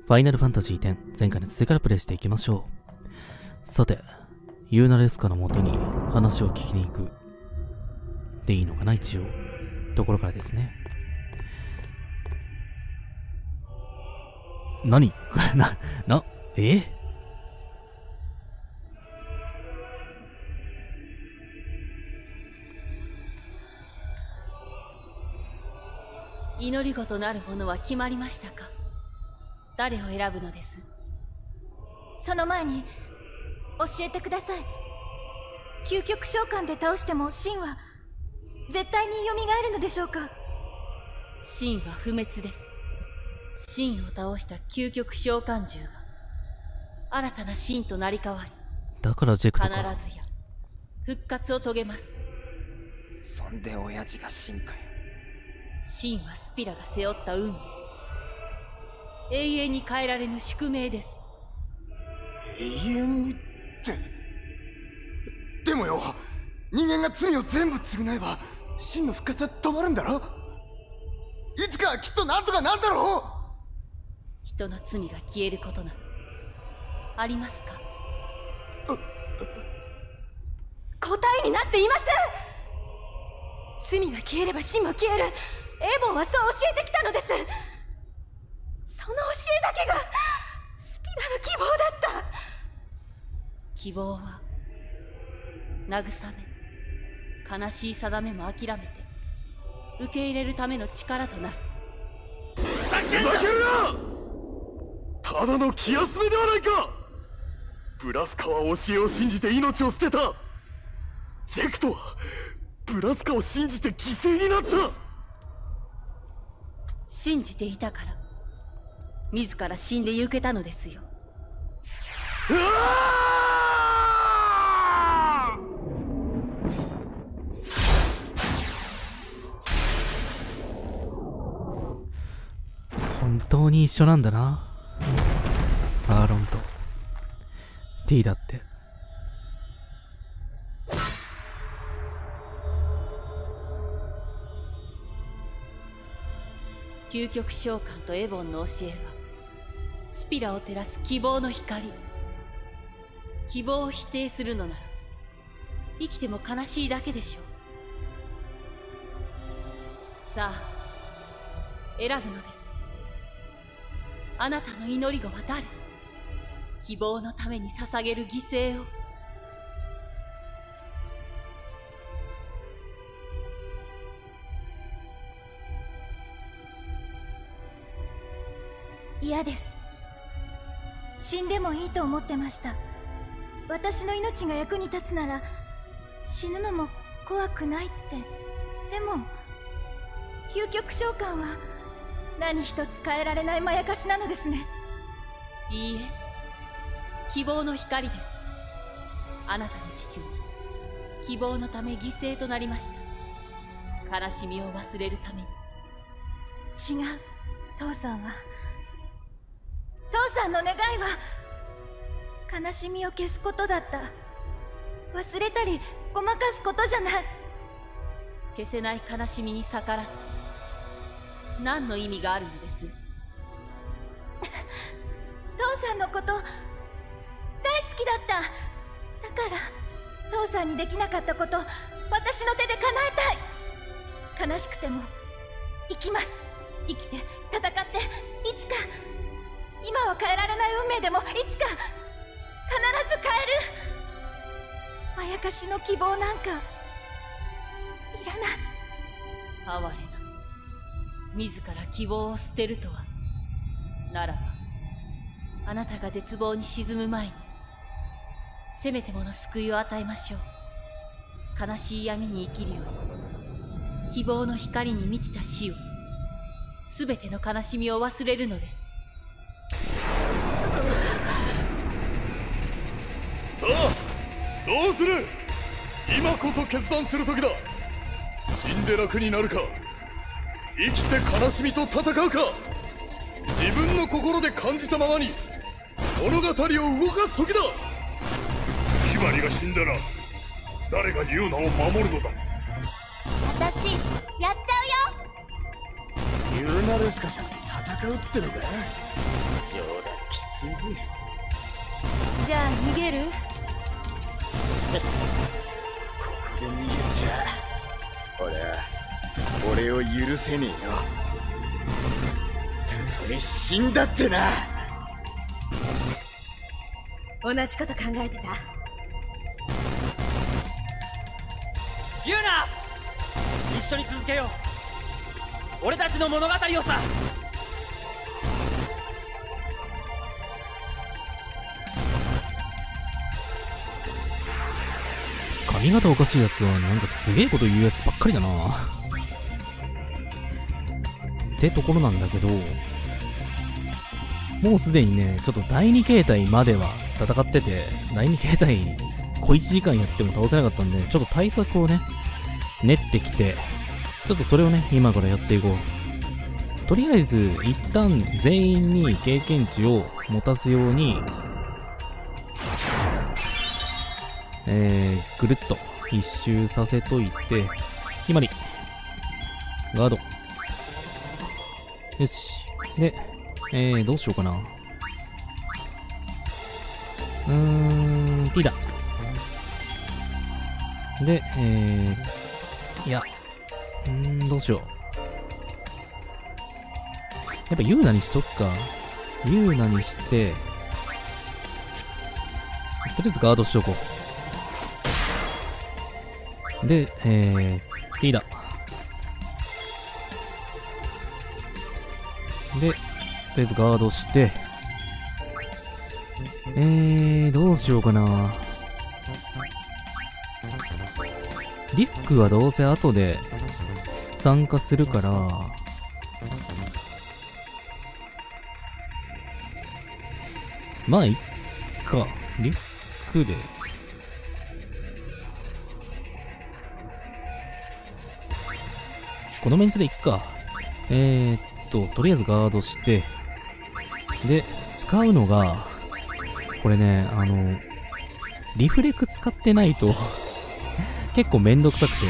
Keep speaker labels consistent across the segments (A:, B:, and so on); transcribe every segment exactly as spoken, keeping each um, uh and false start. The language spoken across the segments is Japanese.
A: ファイナルファンタジーテン、前回の続きからプレイしていきましょう。さて、ユーナレスカのもとに話を聞きに行くでいいのかな、一応。ところからですね。何な、な、え
B: 祈り事なるものは決まりましたか？誰を選ぶのです？
C: その前に教えてください。究極召喚で倒しても神は絶対に蘇るのでしょうか？
B: 神は不滅です。神を倒した究極召喚獣が新たな神となり変わり、
A: だからジェクトか。
B: 必ずや復活を遂げます。
D: そんで親父が神かよ。
B: 神はスピラが背負った運命、永遠に変えられぬ宿命です。
E: 永遠にってでもよ、人間が罪を全部償えば真の復活は止まるんだろ。いつかはきっとなんとかなんだろう。
B: 人の罪が消えることなどありますか？
C: 答えになっていません。罪が消えれば真も消える。エボンはそう教えてきたのです。その教えだけがスピラの希望だった。
B: 希望は慰め、悲しい定めも諦めて受け入れるための力となる。
F: ふざけるな！ただの気休めではないか。ブラスカは教えを信じて命を捨てた。ジェクトはブラスカを信じて犠牲になった。
B: 信じていたから自ら死んで行けたのですよ。
F: うわあ！
A: 本当に一緒なんだな、アーロンと T だって。
B: 究極召喚とエボンの教えはスピラを照らす希望の光。希望を否定するのなら生きても悲しいだけでしょう。さあ選ぶのです。あなたの祈り子は誰？希望のために捧げる犠牲を。
C: 嫌です。死んでもいいと思ってました。私の命が役に立つなら死ぬのも怖くないって。でも究極召喚は何一つ変えられないまやかしなのですね。
B: いいえ、希望の光です。あなたの父も希望のため犠牲となりました。悲しみを忘れるために。
C: 違う、父さんは父さんの願いは悲しみを消すことだった。忘れたりごまかすことじゃない。
B: 消せない悲しみに逆らって何の意味があるのです？
C: 父さんのこと大好きだった。だから父さんにできなかったこと私の手で叶えたい。悲しくても生きます。生きて戦っていつか、今は変えられない運命でもいつか必ず変える。まやかしの希望なんかいらない。
B: 哀れな、自ら希望を捨てるとは。ならばあなたが絶望に沈む前にせめてもの救いを与えましょう。悲しい闇に生きるより希望の光に満ちた死を、すべての悲しみを忘れるのです。
F: さあどうする？今こそ決断する時だ。死んで楽になるか、生きて悲しみと戦うか。自分の心で感じたままに物語を動かす時だ。
G: キバリが死んだら誰がユーナを守るのだ。
C: 私やっちゃうよ。
E: ユーナレスカさんと戦うってのか。
D: 冗
E: せいぜ。
C: じゃあ逃げる？
E: ここで逃げちゃ俺は俺を許せねえよ。たとえ死んだってな。
C: 同じこと考えてた。
D: ユーナ、一緒に続けよう。俺たちの物語をさ。
A: 髪型おかしいやつはなんかすげえこと言うやつばっかりだなってところなんだけど、もうすでにね、ちょっとだいに形態までは戦ってて、だいに形態小いちじかんやっても倒せなかったんで、ちょっと対策をね、練ってきて、ちょっとそれをね、今からやっていこう。とりあえず、一旦全員に経験値を持たすように、えー、ぐるっと一周させといて、決まり。ガード。よし。で、えー、どうしようかな。うーん、T だ。で、えー、いや、うーん、どうしよう。やっぱユーナにしとくか。ユーナにして、とりあえずガードしとこう。で、えー、T だ。で、とりあえずガードして、えー、どうしようかな。リュックはどうせ後で参加するから、まあ、いっか。リュックで。このメンツでいっか。えーっと、とりあえずガードして、で、使うのが、これね、あの、リフレク使ってないと、結構めんどくさくて。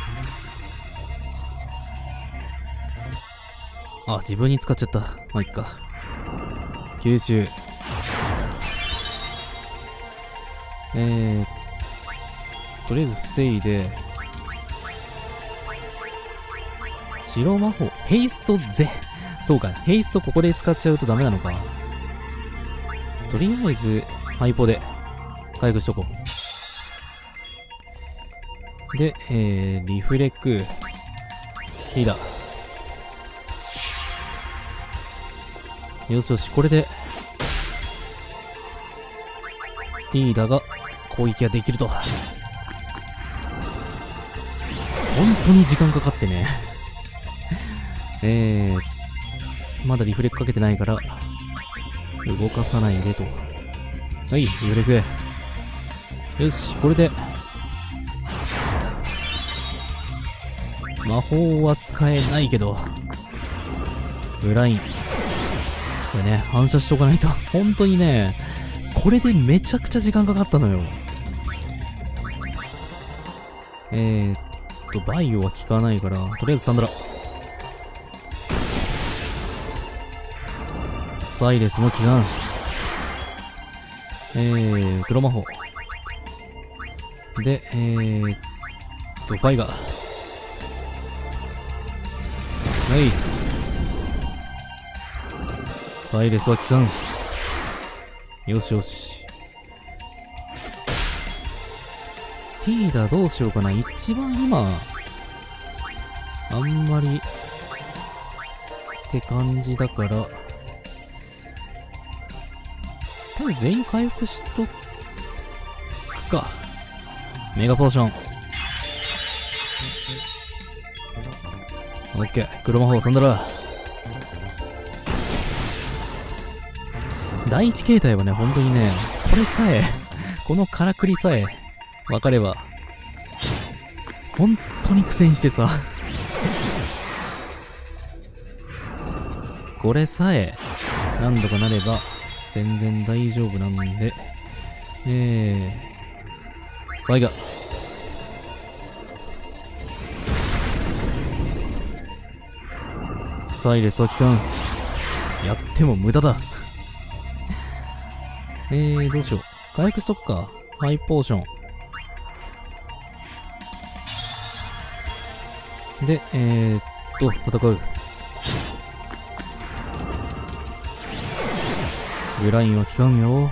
A: あ、自分に使っちゃった。まあ、いっか。吸収。えー、とりあえず防いで、白魔法、ヘイストぜ、そうか、ヘイストここで使っちゃうとダメなのか。とりあえず、ハイポで回復しとこう。で、えー、リフレク、リーダー。よしよし、これで、リーダーが攻撃ができると。本当に時間かかってね。えー、まだリフレクかけてないから、動かさないでと。はい、リフレク。よし、これで、魔法は使えないけど、ブライン。これね、反射しとかないと。本当にね、これでめちゃくちゃ時間かかったのよ。えーっと、バイオは効かないから、とりあえずサンドラ。サイレスも効かん。えー、黒魔法。で、えーっと、バイガー。はい。サイレスは効かん。よしよし。ティーダどうしようかな。一番今、あんまり、って感じだから、とりあえず全員回復しとくか。メガポーション。オッケー。黒魔法サンドラ。第一形態はね、本当にね、これさえ、このからくりさえ、分かれば、本当に苦戦してさ、これさえ、何度かなれば、全然大丈夫なんで、えー、バイガ。サイレスは効かん。やっても無駄だ。 えー、どうしよう。回復しとくか。ハイポーション。で、えーっと、戦う。グラインは効かんよ。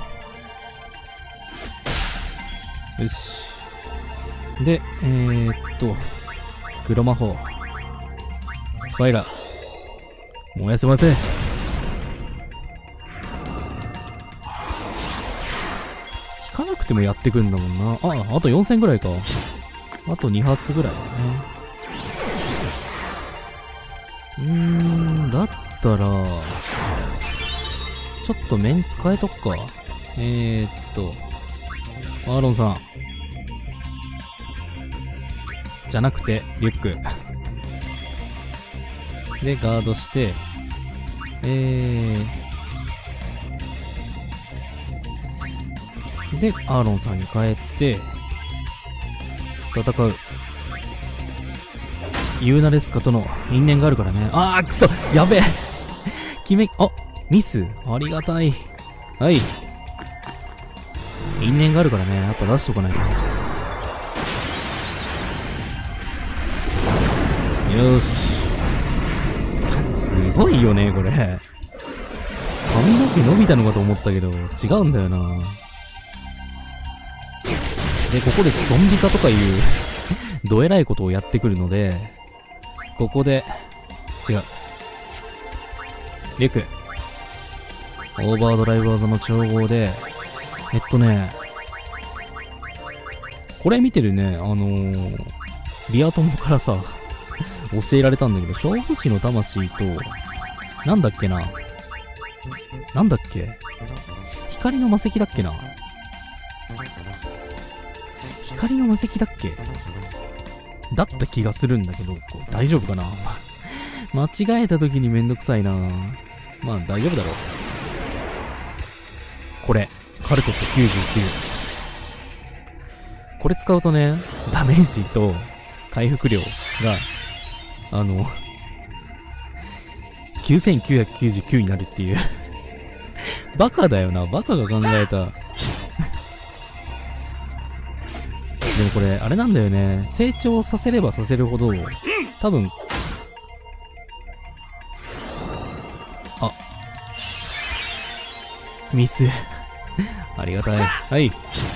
A: よし。で、えーっと、黒魔法。ファイラー。燃やせません。効かなくてもやってくんだもんな。あ、あとよんせんぐらいか。あとに発ぐらいだね。うーん、だったら、ちょっとメンツ変えとくか。えーっと、アーロンさん。じゃなくて、リュック。で、ガードして、えー、で、アーロンさんに変えて、戦う。ユーナレスカとの因縁があるからね。あー、くそやべえ決め、あ、ミスありがたい。はい。因縁があるからね、やっぱ出しとかないと。よーし。すごいよね、これ。髪の毛伸びたのかと思ったけど、違うんだよな。で、ここでゾンビ化とかいう、どえらいことをやってくるので、ここで、違う。リュック。オーバードライブ技の調合で、えっとね、これ見てるね、あのー、リア友からさ、教えられたんだけど、勝負師の魂と、なんだっけな。なんだっけ光の魔石だっけな。光の魔石だっけだった気がするんだけど、こう大丈夫かな間違えた時にめんどくさいな。まあ大丈夫だろう。これ、カルコットきゅうじゅうきゅう。これ使うとね、ダメージと回復量が、あの、きゅうせんきゅうひゃくきゅうじゅうきゅうになるっていう。バカだよな、バカが考えた。でもこれ、あれなんだよね。成長させればさせるほど、多分、あ、ミス。ありがたい。はい。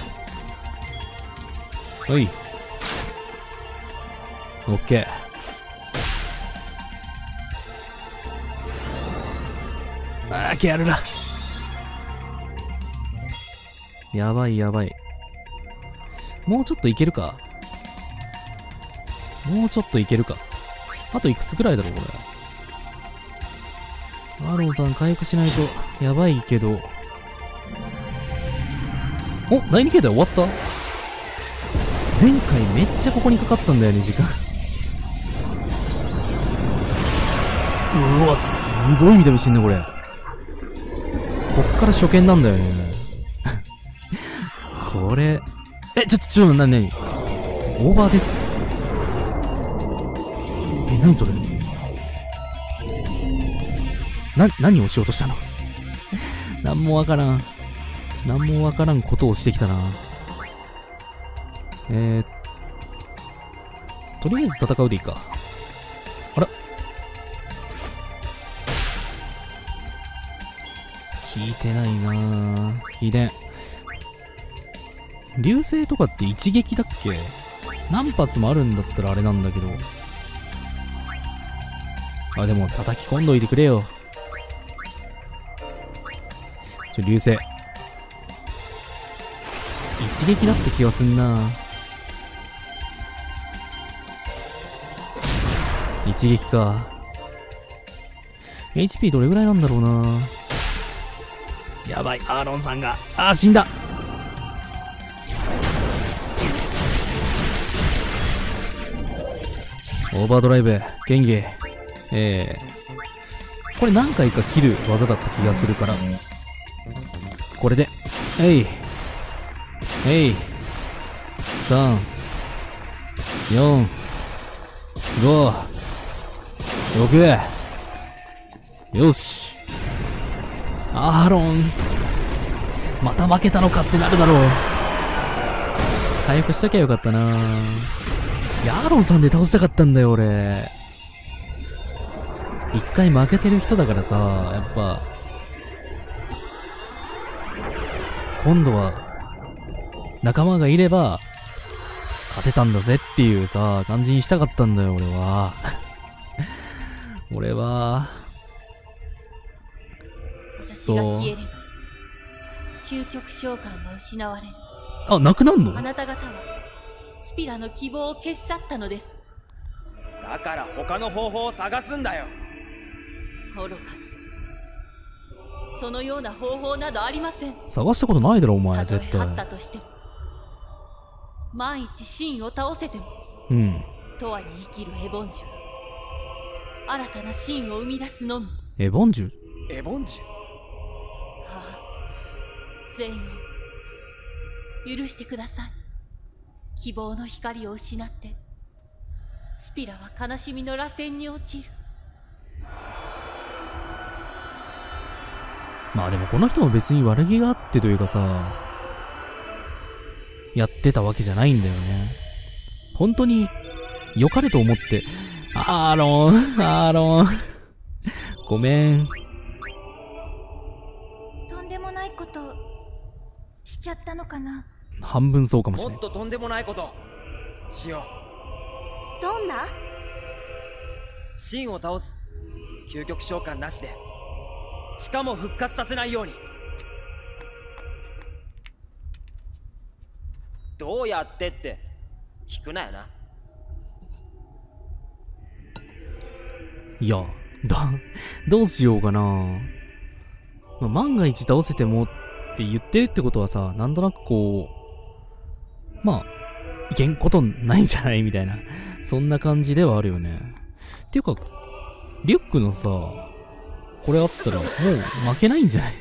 A: はい。オッケー。あー、ケアルだ。やばいやばい。もうちょっといけるか。もうちょっといけるか。あといくつくらいだろう、これ。アーロンさん回復しないとやばいけど。お、だいに形態終わった？前回めっちゃここにかかったんだよね、時間。うわ、すごい見た目してんね、これ。こっから初見なんだよね。これ、え、ちょっと、ちょっと、な、なに、オーバーです。え、なにそれ。な、何をしようとしたの。なんもわからん。なんもわからんことをしてきたな。えー、とりあえず戦うでいいか。あら。聞いてないなぁ。聞いてん。流星とかって一撃だっけ？何発もあるんだったらあれなんだけど。あ、でも叩き込んどいてくれよ。ちょ、流星。一撃だって気がすんな。一撃か。エイチピー どれぐらいなんだろうな。やばい、アーロンさんが。あー、死んだ。オーバードライブ、剣技。えー、これ何回か切る技だった気がするから、これで、えい、えい、さん、よん、ご、ろく、よし。アーロン、 また負けたのかってなるだろう。回復しときゃよかったな。ヤーロンさんで倒したかったんだよ俺。一回負けてる人だからさ、やっぱ今度は仲間がいれば勝てたんだぜっていうさ感じにしたかったんだよ俺は。俺は
B: 私が消えれば究極召喚は失われる。
A: あ、なくなんの？
B: あなた方はスピラの希望を消し去ったのです。
D: だから他の方法を探すんだよ。
B: 愚かな。そのような方法などありません。
A: 探したことないだろお前絶対。
B: たとえあったとしても万一シンを倒せても、
A: うん。
B: 永遠に生きるエボンジュが新たなシンを生み出すのみ。
A: エボンジュ？
D: エボンジュ？
B: はあ、全を許してください。希望の光を失ってスピラは悲しみの螺旋に落ちる。
A: まあでもこの人も別に悪気があってというかさ、やってたわけじゃないんだよね。本当に良かれと思って、アーロン、アーロン、ごめん。
C: とんでもないことしちゃったのかな。
A: 半分そうかもしれない。
D: もっととんでもないことしよう。
C: どんな？
D: シンを倒す。究極召喚なしで、しかも復活させないように。どうやってって聞くなよな。
A: いや、だ、どうしようかな。まあ、万が一倒せてもって言ってるってことはさ、なんとなくこう、まあ、いけんことないんじゃないみたいな。そんな感じではあるよね。っていうか、リュックのさ、これあったらもう負けないんじゃない？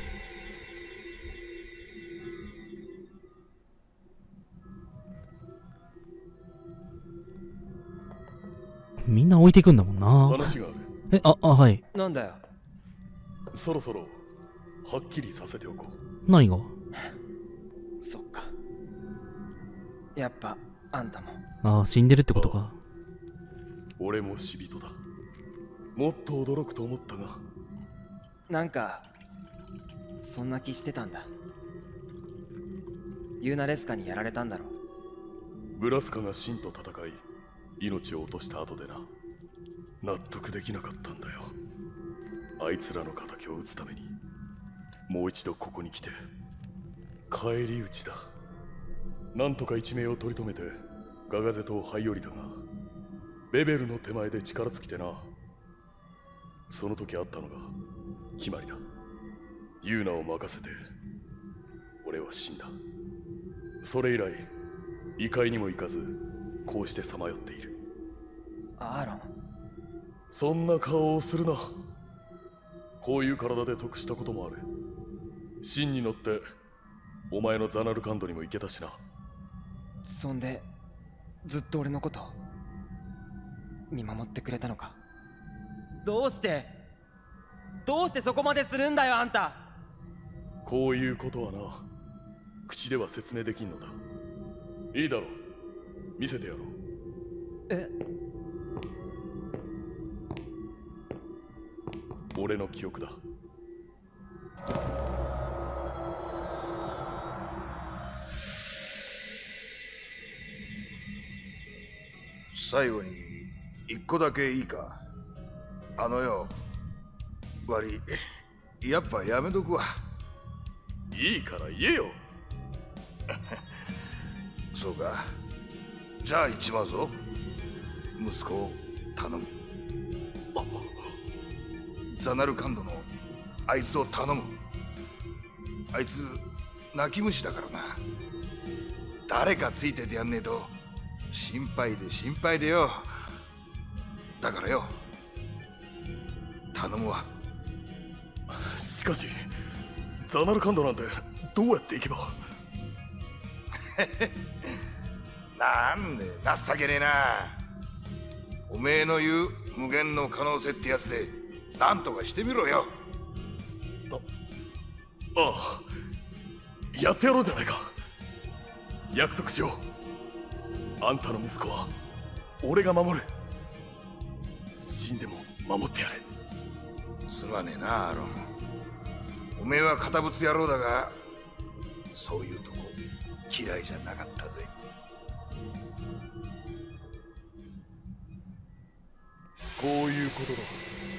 A: みんな置いていくんだもんな。
F: 話がある。
A: え、あ、あ、はい。
D: なんだよ。
F: そろそろはっきりさせておこ
A: う。何が？
D: そっか。やっぱあんたも。
A: ああ、死んでるってことか。
F: 俺も死人だ。もっと驚くと思ったが。
D: なんかそんな気してたんだ。ユーナレスカにやられたんだろ。
F: ブラスカがシンと戦い命を落とした後でな。納得できなかったんだよ。あいつらの敵を討つためにもう一度ここに来て返り討ちだ。なんとか一命を取り留めてガガゼ島を這い降りたが、ベベルの手前で力尽きてな。その時あったのが決まりだ。ユーナを任せて俺は死んだ。それ以来異界にも行かずこうしてさまよっている。
D: アーロン、
F: そんな顔をするな。こういう体で得したこともある。真に乗ってお前のザナルカンドにも行けたしな。
D: そんでずっと俺のこと見守ってくれたのか。どうしてどうしてそこまでするんだよあんた。
F: こういうことはな、口では説明できんのだ。いいだろう、見せてやろう。
D: え、
F: 俺の記憶だ。
H: 最後に一個だけいいか。あのよ、悪い、やっぱやめとくわ。
F: いいから言えよ。
H: そうか、じゃあ行っちまうぞ。息子を頼む。ザナルカンドのあいつを頼む。あいつ泣き虫だからな。誰かついててやんねえと心配で心配でよ。だからよ、頼むわ。
F: しかしザナルカンドなんてどうやって行けば。
H: なんで情けねえな。おめえの言う無限の可能性ってやつで何とかしてみろよ。
F: あああ、 やってやろうじゃないか。約束しよう。あんたの息子は俺が守る。死んでも守ってやる。
H: すまねえなアーロン。おめえは堅物野郎だが、そういうとこ嫌いじゃなかったぜ。
F: こういうことだ。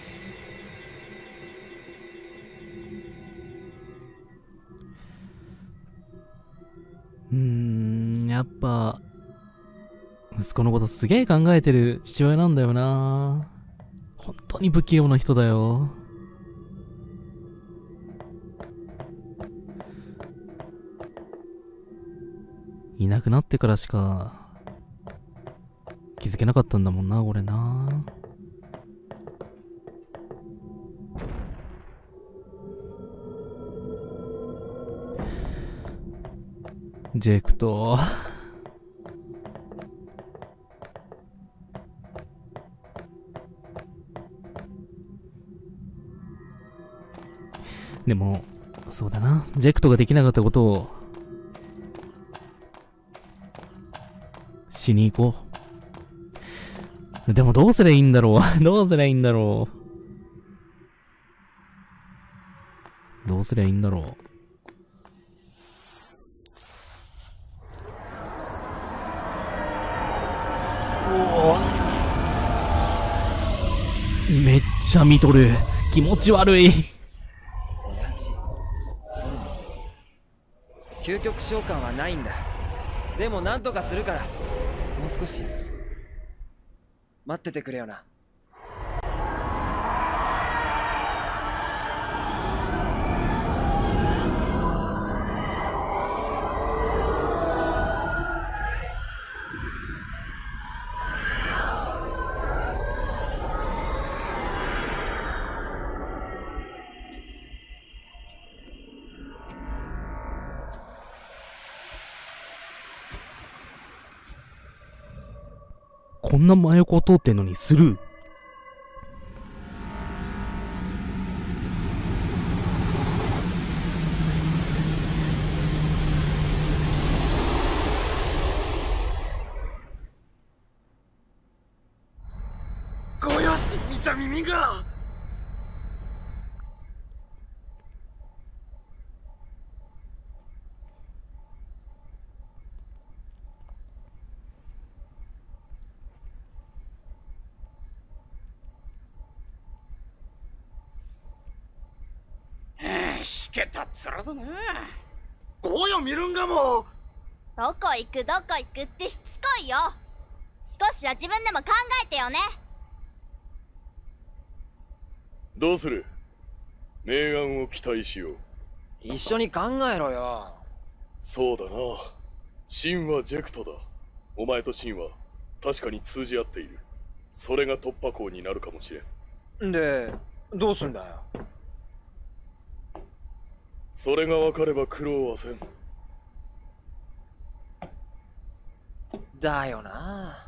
A: うーん、やっぱ、息子のことすげえ考えてる父親なんだよな。本当に不器用な人だよ。いなくなってからしか気づけなかったんだもんな、俺な。ジェクト。でも、そうだな。ジェクトができなかったことをしに行こう。でもどうすりゃいいんだろう。どうすりゃいいんだろう。どうすりゃいいんだろう。めっちゃ見とる。気持ち悪い。
D: 親父、究極召喚はないんだ。でもなんとかするから、もう少し待っててくれよな。
A: こんな真横を通ってんのにスルー。
E: ごよし見ちゃ耳が。しけたっつらだな。ゴーよ見るんがもう。
C: どこ行くどこ行くってしつこいよ。少しは自分でも考えてよね。
F: どうする？明暗を期待しよう。
D: 一緒に考えろよ。
F: そうだな。シンはジェクトだ。お前とシンは確かに通じ合っている。それが突破口になるかもしれん。
D: で、どうすんだよ。
F: それが分かれば苦労はせん。
D: だよな。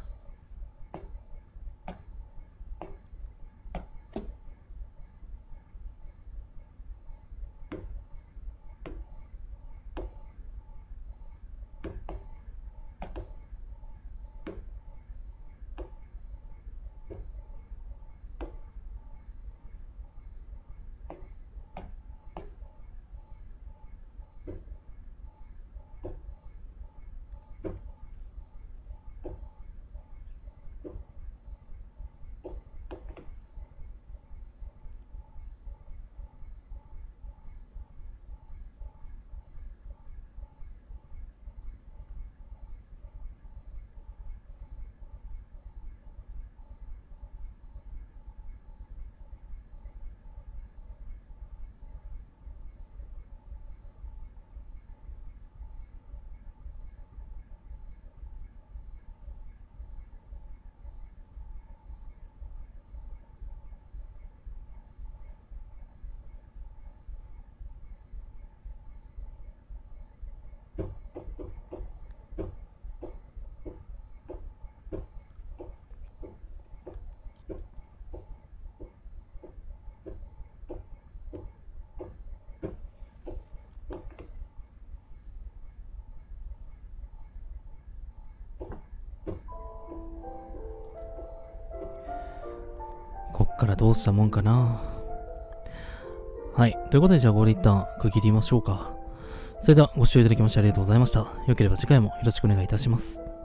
A: こっからどうしたもんかな。はい。ということで、じゃあこれ一旦区切りましょうか。それではご視聴いただきましてありがとうございました。よければ次回もよろしくお願いいたします。